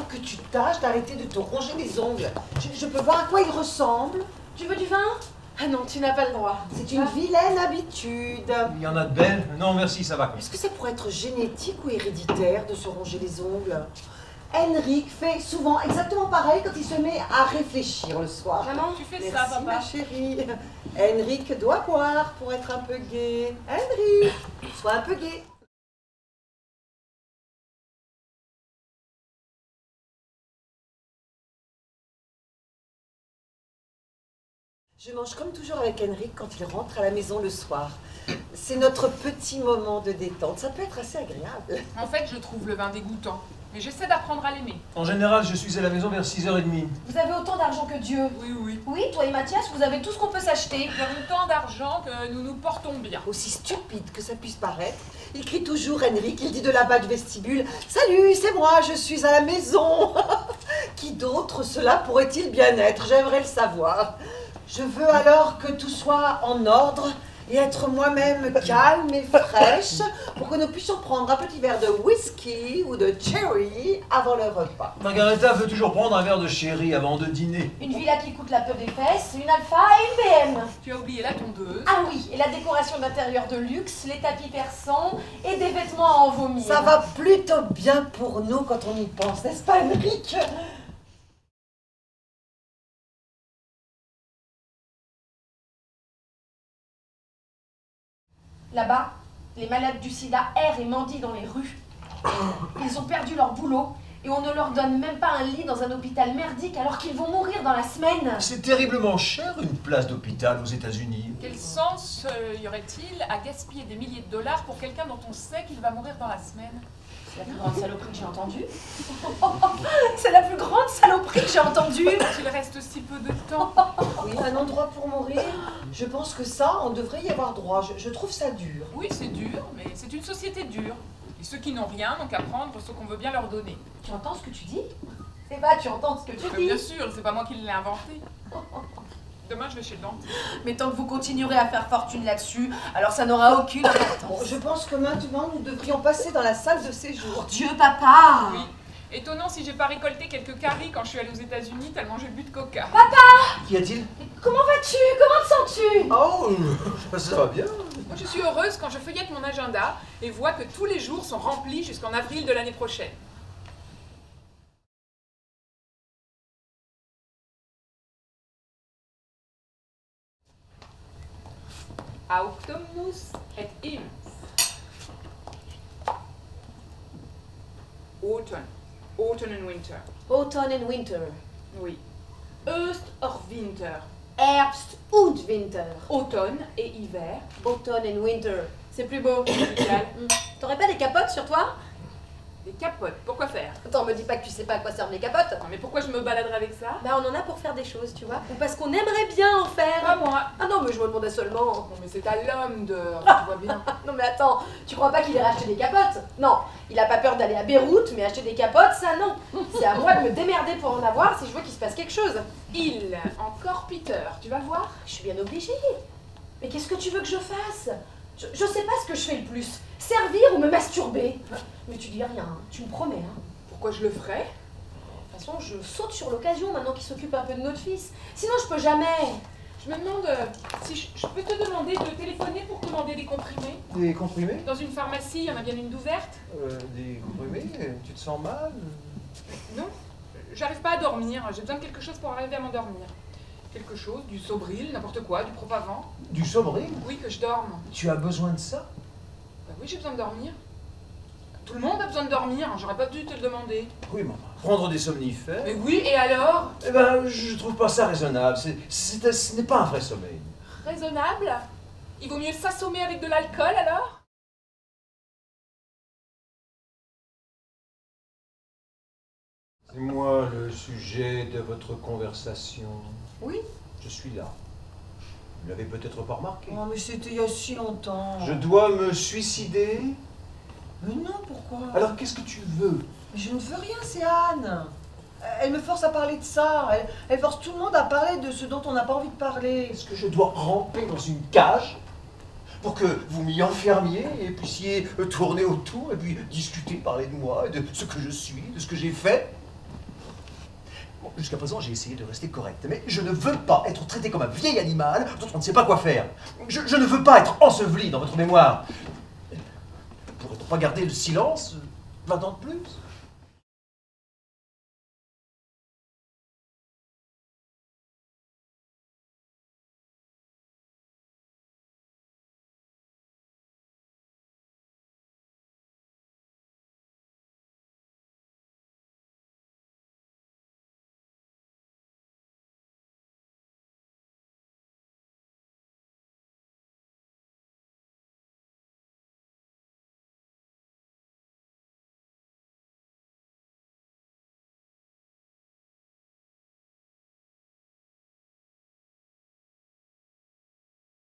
que tu tâches d'arrêter de te ronger les ongles. Je peux voir à quoi il ressemble. Tu veux du vin? Ah non, tu n'as pas le droit. C'est une vilaine habitude. Il y en a de belles. Non, merci, ça va. Est-ce que ça pourrait être génétique ou héréditaire de se ronger les ongles? Henrik fait souvent exactement pareil quand il se met à réfléchir le soir. Maman, tu fais ça, Merci, papa. ma chérie. Henrik doit boire pour être un peu gai. Henrik, sois un peu gai. Je mange comme toujours avec Henrik quand il rentre à la maison le soir. C'est notre petit moment de détente. Ça peut être assez agréable. En fait, je trouve le vin dégoûtant. Mais j'essaie d'apprendre à l'aimer. En général, je suis à la maison vers 6h30. Vous avez autant d'argent que Dieu. Oui, oui. Oui, toi et Mathias, vous avez tout ce qu'on peut s'acheter. Nous avons tant d'argent que nous nous portons bien. Aussi stupide que ça puisse paraître, il crie toujours Henrik, il dit de là-bas du vestibule « Salut, c'est moi, je suis à la maison !» Qui d'autre cela pourrait-il bien être? J'aimerais le savoir. Je veux alors que tout soit en ordre et être moi-même calme et fraîche pour que nous puissions prendre un petit verre de whisky ou de cherry avant le repas. Margaretha veut toujours prendre un verre de sherry avant de dîner. Une villa qui coûte la peau des fesses, une Alpha et une BM. Tu as oublié la tondeuse. Ah oui, et la décoration d'intérieur de luxe, les tapis persans et des vêtements à en vomir. Ça va plutôt bien pour nous quand on y pense, n'est-ce pas Henrik? Là-bas, les malades du sida errent et mendient dans les rues. Ils ont perdu leur boulot et on ne leur donne même pas un lit dans un hôpital merdique alors qu'ils vont mourir dans la semaine. C'est terriblement cher une place d'hôpital aux États-Unis. Quel sens y aurait-il à gaspiller des milliers de dollars pour quelqu'un dont on sait qu'il va mourir dans la semaine? C'est la plus grande saloperie que j'ai entendue. C'est la plus grande saloperie que j'ai entendue. Il reste si peu de temps. Oui, un endroit pour mourir. Je pense que ça, on devrait y avoir droit. Je trouve ça dur. Oui, c'est dur, mais c'est une société dure. Et ceux qui n'ont rien n'ont qu'à prendre ce qu'on veut bien leur donner. Tu entends ce que tu dis? Eh bah, tu entends ce que tu dis. Bien sûr, c'est pas moi qui l'ai inventé. Demain, je vais chez le dentiste. Mais tant que vous continuerez à faire fortune là-dessus, alors ça n'aura aucune importance. Bon, je pense que maintenant, nous devrions passer dans la salle de séjour. Dieu, papa! Oui. Étonnant si j'ai pas récolté quelques caries quand je suis allée aux États-Unis tellement j'ai bu de coca. Qu'y a-t-il? Comment vas-tu? Comment te sens-tu? Oh, ça va bien. Moi, je suis heureuse quand je feuillette mon agenda et vois que tous les jours sont remplis jusqu'en avril de l'année prochaine. Autumnus et ins. Autumn. Autumn and winter. Autumn and winter. Oui. Heust or winter. Herbst und winter. Automne et hiver. Autumn and winter. C'est plus beau, musical. T'aurais pas des capotes sur toi? Des capotes, pourquoi faire? Attends, me dis pas que tu sais pas à quoi servent les capotes. Non mais pourquoi je me baladerais avec ça? Bah on en a pour faire des choses, tu vois. Ou parce qu'on aimerait bien en faire. Pas moi. Ah non, mais je me demandais seulement. Non mais c'est à l'homme de... tu vois bien. Non mais attends, tu crois pas qu'il ait racheté des capotes? Non, il a pas peur d'aller à Beyrouth, mais acheter des capotes, ça non. C'est à moi de me démerder pour en avoir si je veux qu'il se passe quelque chose. Il, encore Peter, tu vas voir? Je suis bien obligée. Mais qu'est-ce que tu veux que je fasse? Je sais pas ce que je fais le plus. Servir ou me masturber? Mais tu dis rien, hein. Tu me promets, hein. Pourquoi je le ferais? De toute façon, je saute sur l'occasion maintenant qu'il s'occupe un peu de notre fils. Sinon, je peux jamais. Je me demande si je peux te demander de téléphoner pour commander des comprimés. Des comprimés? Dans une pharmacie, il y en a bien une d'ouverte? Des comprimés? Tu te sens mal? Non, j'arrive pas à dormir. J'ai besoin de quelque chose pour arriver à m'endormir. Quelque chose, du Sobril, n'importe quoi, du Propavant. Du Sobril? Oui, que je dorme. Tu as besoin de ça? Bah oui, j'ai besoin de dormir. Tout le monde a besoin de dormir, j'aurais pas dû te le demander. Oui, maman. Prendre des somnifères? Mais oui, et alors? Eh ben, je trouve pas ça raisonnable. Ce n'est pas un vrai sommeil. Raisonnable? Il vaut mieux s'assommer avec de l'alcool alors? C'est moi le sujet de votre conversation. Oui? Je suis là. Vous l'avez peut-être pas remarqué. Oh, mais c'était il y a si longtemps. Je dois me suicider? Mais non, pourquoi? Alors qu'est-ce que tu veux? Mais je ne veux rien, c'est Anne. Elle me force à parler de ça. Elle force tout le monde à parler de ce dont on n'a pas envie de parler. Est-ce que je dois ramper dans une cage pour que vous m'y enfermiez et puissiez tourner autour et puis discuter, parler de moi, et de ce que je suis, de ce que j'ai fait? Bon, jusqu'à présent, j'ai essayé de rester correct, mais je ne veux pas être traité comme un vieil animal dont on ne sait pas quoi faire. Je ne veux pas être enseveli dans votre mémoire. Pourrait-on pas garder le silence 20 ans de plus?